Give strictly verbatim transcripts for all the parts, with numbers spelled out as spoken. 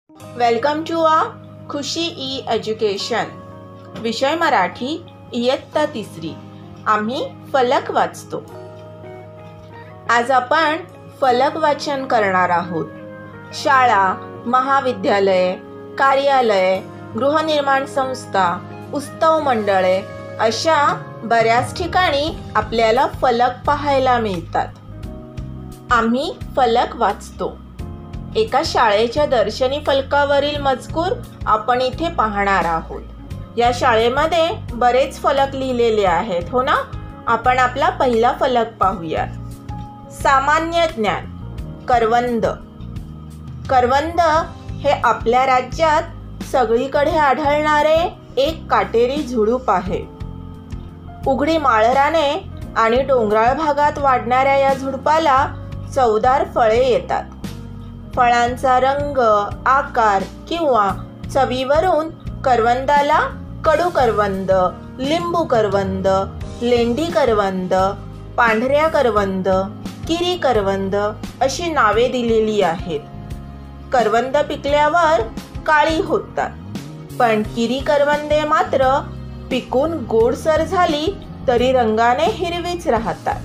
Welcome to आ खुशी ई education. विषय मराठी, इयत्ता तिसरी. आम्ही फलक वाचतो. आज आपण फलक वाचन करणार आहोत. शाळा, महाविद्यालय, कार्यालय, गृहनिर्माण संस्था, उत्सव मंडळे अशा बऱ्याच ठिकाणी आपल्याला फलक पाहायला मिळतात. आम्ही फलक वाचतो. एका शाळेच्या दर्शनी फलकावरील मजकूर आपण इथे पाहणार आहोत. या शाळेमध्ये बरेच फलक लिहिलेले आहेत, हो ना? आपण आपला पहिला फलक पाहूया. सामान्य ज्ञान. करवंद. करवंद हे आपल्या राज्यात सगळीकडे आढळणारे एक काटेरी झुडूप आहे. उघडी माळराने आणि डोंगराळ भागात वाढणाऱ्या या झुडपाला चवदार फळे येतात. फळांचा रंग, आकार किंवा चवीवरून करवंदाला कडू करवंद, लिंबू करवंद, लेंडी करवंद, पांढऱ्या करवंद, किरी करवंद अशी नावे दिलेली आहेत. करवंद पिकल्यावर काळी होतात, पण किरी करवंदे मात्र पिकून गोडसर झाली तरी रंगाने हिरवीच राहतात.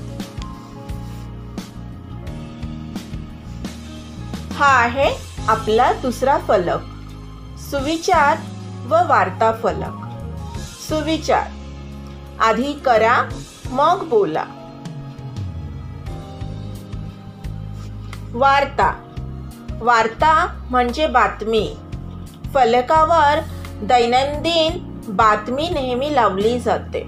हा आहे आपला दुसरा फलक. सुविचार व वार्ता फलक. सुविचार. आधी करा मग बोला. वार्ता. वार्ता म्हणजे बातमी. फलकावर दैनंदिन बातमी नेहमी लावली जाते.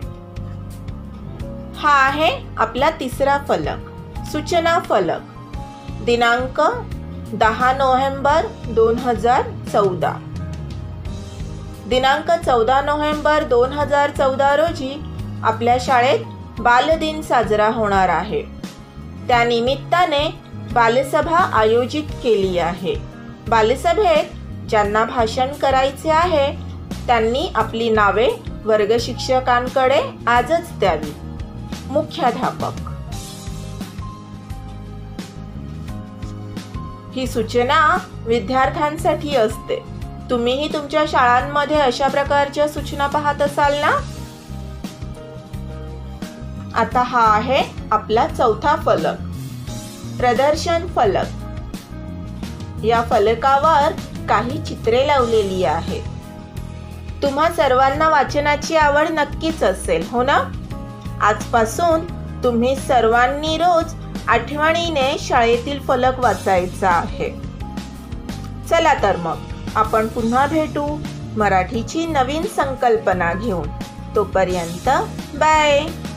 हा आहे आपला तिसरा फलक. सूचना फलक. दिनांक दहा नोव्हेंबर दोन हजार चौदा. दिनांक चौदा नोव्हेंबर दोन हजार चौदा रोजी आपल्या शाळेत बालदिन साजरा होणार आहे. त्या निमित्ताने बालसभा आयोजित केली आहे. बालसभेत ज्यांना भाषण करायचे आहे त्यांनी आपली नावे वर्ग शिक्षकांकडे आजच द्यावी. मुख्याध्यापक. ही सूचना विद्यार्थ्यांसाठी असते. तुम्हीही तुमच्या शाळांमध्ये अशा प्रकारच्या सूचना पाहत असाल ना? आता हा आहे आपला चौथा फलक. प्रदर्शन फलक. या फलकावर काही चित्रे लावलेली आहेत. तुम्हा सर्वांना वाचनाची आवड नक्कीच असेल, हो ना? आजपासून तुम्ही सर्वांनी रोज आठवणीने शाळेतील फलक वाचायचा आहे. चला तर मग आपण पुन्हा भेटू मराठीची नवीन संकल्पना घेऊन. तोपर्यंत बाय.